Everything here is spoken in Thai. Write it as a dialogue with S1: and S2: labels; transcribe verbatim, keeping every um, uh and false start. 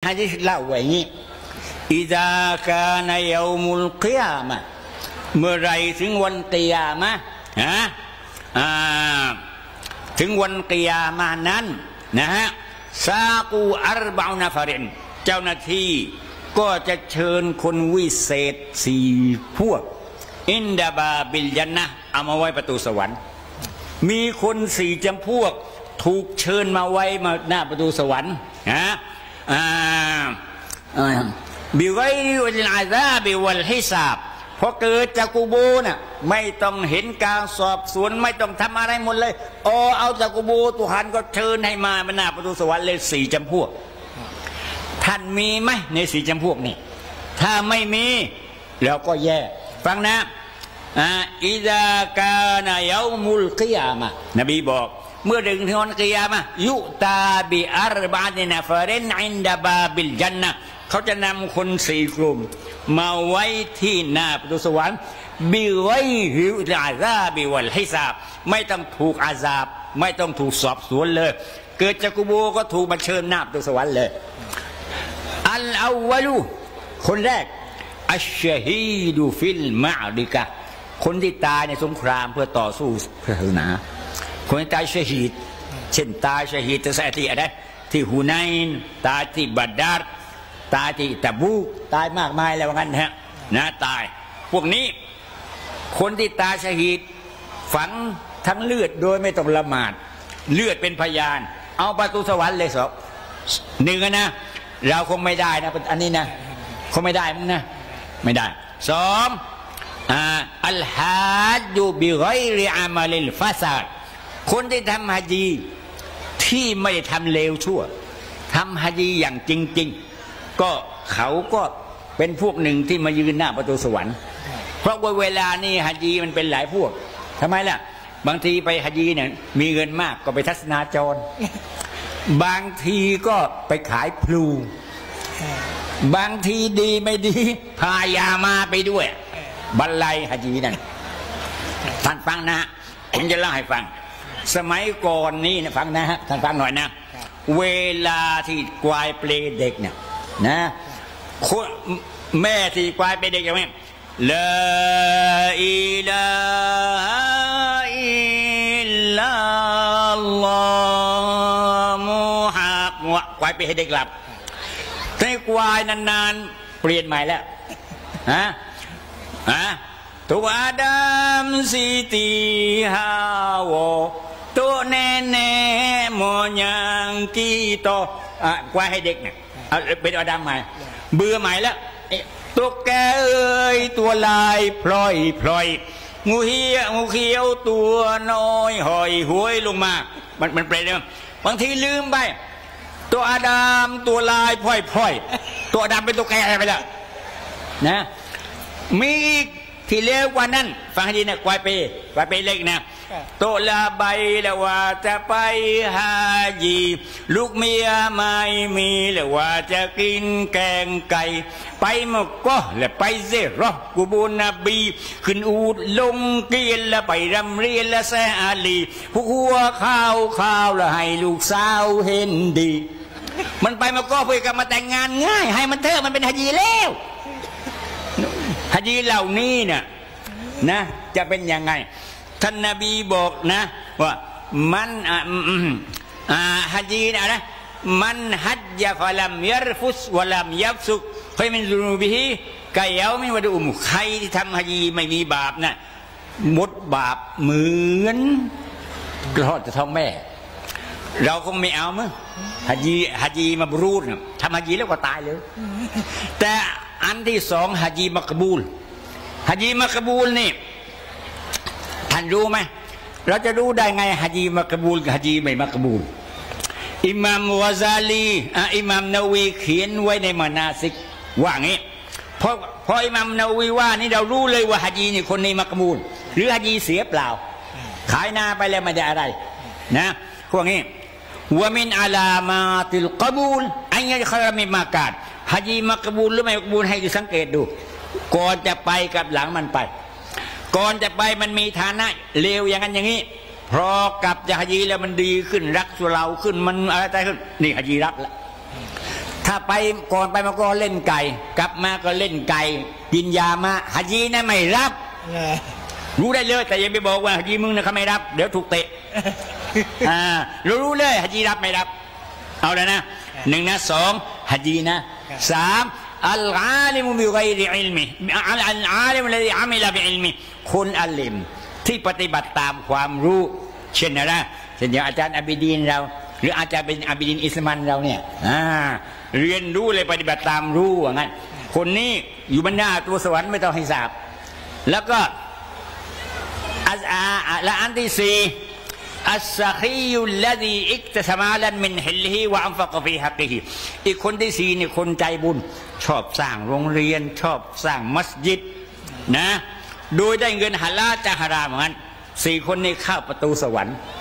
S1: ฮะดิษเล่าไว้งี้อิซากานยามุลกิยามะเมื่อไรถึงวันกิยามะฮะถึงวันกิยามะนั้นนะฮะซากูอัรบะอุนาฟารินเจ้าหน้าที่ก็จะเชิญคนวิเศษสี่พวกอินดาบาบิลยันนะเอามาไว้ประตูสวรรค์มีคนสี่จำพวกถูกเชิญมาไว้มาหน้าประตูสวรรค์นะบิไกวัลอาซาบิวัลฮิซาบพอเกิดจากกูโบน่ะไม่ต้องเห็นการสอบสวนไม่ต้องทำอะไรหมดเลยโอเอาจากกูโบตุหันก็เชิญให้มาหน้าประตูสวรรค์เลยสี่จำพวกท่านมีไหมในสี่จำพวกนี้ถ้าไม่มีแล้วก็แย่ฟังนะอิซากานายามุลกิยามะนบีบอกเมื่อถึงวันกิยามะยุตาบิอัรบะตินาฟารินอินดาบาบิลจันนะเขาจะนำคนสี่กลุ่มมาไว้ที่หน้าประตูสวรรค์บิไว้หิวอาซาบิวัลฮิซาบไม่ต้องถูกอาซาบไม่ต้องถูกสอบสวนเลยเกิดจากกุโบก็ถูกมาเชิญหน้าประตูสวรรค์เลยอัลอาวลูคนแรกอัชชะฮีดูฟิลมาดิกะคนที่ตายในสงครามเพื่อต่อสู้ศาสนาคนที่ตายชะฮีดเช่นตายชะฮีดจะใส่ที่อะไรที่ฮุนัยน์ตายที่บัดดาร์ตายที่ตะบูกตายมากมายแล้วงั้นฮะนะตายพวกนี้คนที่ตายชะฮีดฝังทั้งเลือดโดยไม่ต้องละหมาดเลือดเป็นพยานเอาประตูสวรรค์เลยสอบหนึ่งนะเราคงไม่ได้นะอันนี้นะคงไม่ได้มั้งนะไม่ได้สองอัลฮัจญูบิไกริอามัลิลฟาซาดคนที่ทำฮัจญีที่ไม่ได้ทำเลวชั่วทำฮัจญีอย่างจริงๆก็เขาก็เป็นพวกหนึ่งที่มายืนหน้าประตูสวรรค์เพราะว่าเวลานี้ฮัจญีมันเป็นหลายพวกทำไมล่ะบางทีไปฮัจญีเนี่ยมีเงินมากก็ไปทัศนาจรบางทีก็ไปขายพลูบางทีดีไม่ดีพายามาไปด้วยบรรลัยฮัจญีนั่นท่านฟังนะผมจะเล่าให้ฟังสมัยก่อนนี้นะฟังนะฮะท่านฟังหน่อยนะเวลาที่กวายเปลเด็กเนี่ยนะแม่ที่กวายเปลเด็กอย่างนี้ลาอิลาฮะอิลลัลลอฮ์มุฮัมมัดกวายเปลให้เด็กหลับแต่กวายนานๆเปลี่ยนใหม่แล้วฮะฮะตัวอาดัมสิติฮาวตัวเนเนโมยังกีโตอ่ะกวายให้เด็กเนี่ยเอาเป็นอาดัมใหม่เบื่อใหม่แล้วตัวแกเอ้ยตัวลายพลอยพลอยงูเหี้ยงูเขียวตัวน้อยหอยหวยลงมามันมันเปลี่ยนบางทีลืมไปตัวอาดัมตัวลายพลอยพลอยตัวอาดัมเป็นตัวแกอะไรไปแล้วนะมีที่เลวกว่านั้นฟังให้ดีนะกวายเปกวายเปเล็กนะโตลาใบแล้วว่าจะไปฮาจีลูกเมียไม่มีแล้วว่าจะกินแกงไก่ไปมกก็แล้วไปเซรอกูบูนบีขึ้นอูดลงเกียนแล้วไปรำเรียนแล้วแซอาลีผู้หัวข้าวข้าวแล้วให้ลูกสาวเห็นดีมันไปมกก็เพื่อกับมาแต่งงานง่ายให้มันเถอะมันเป็นฮาจีแล้วฮะดีเหล่านี้เนี่ยนะจะเป็นยังไงท่านนบีบอกนะว่ามันอ่าฮะดีนะนะมันฮัจญะฟะลัมยัรฟุสวะลัมยัฟซุกใครมินซุนูบิฮิกะยามินวะดุมใครที่ทำฮะดีไม่มีบาปนะหมดบาปเหมือนกรอดจะท้องแม่เราคงไม่เอามั้งฮะดีฮะดีมาบรูดทำฮะดีแล้วก็ตายเลยแต่อันที่สองฮะญีมักบูลฮะญีมักบูลนี่ท่านรู้ไหมเราจะรู้ได้ไงฮะญีมักบูลกับฮะญีไม่มักบูลอิหม่ามวะซาลีอิหม่ามนาวีเขียนไว้ในมานาซิกว่างี้เพราะเพราะอิหม่ามนาวีว่านี่เรารู้เลยว่าฮะญีนี่คนนี้มักบูลหรือฮะญีเสียเปล่าขายนาไปแล้วไม่ได้อะไรนะพวกนี้ว่ามินอาลามาติลกบูลอันนี้เขาเรียกมิมากาดฮะญีมักบูลหรือไม่มักบูลให้สังเกตดูก่อนจะไปกับหลังมันไปก่อนจะไปมันมีฐานะเลวอย่างนั้นอย่างนี้พอกลับจากฮะญีแล้วมันดีขึ้นรักสุเราขึ้นมันอะไรขึ้นนี่ฮะญีรักละถ้าไปก่อนไปมาก็เล่นไก่กลับมาก็เล่นไก่กินยามาฮะจีนะไม่รับรู้ได้เลยแต่อย่าไปบอกว่าฮะจีมึงนะเขาไม่รับเดี๋ยวถูกเตะอ่ารู้รู้เลยฮะจีรับไม่รับเอาแล้วนะหนึ่งนะสองฮะจีนะสามอัลอาลิมุบิไกริอิลมิอัลอาลิมุลลีอามิลาบิอิลมิคนอัลลิมที่ปฏิบัติตามความรู้เช่นนะเช่นอย่างอาจารย์อับิดีนเราหรืออาจารย์เป็นอับิดีนอิสมันเราเนี่ยอ่าเรียนรู้เลยปฏิบัติตามรู้ว่างั้นคนนี้อยู่บรรดาตัวสวรรค์ไม่ต้องให้ทราบแล้วก็อัลอาและอันที่สี่อัสซะฮียุลลดีอิกตะสมาลันมินฮิลฮิวะอันฟักฟีฮักกิฮิอีกคนที่สี่นี่คนใจบุญชอบสร้างโรงเรียนชอบสร้างมัสยิดนะโดยได้เงินฮาลาลจากฮารามเหมือนกันสี่คนนี้เข้าประตูสวรรค์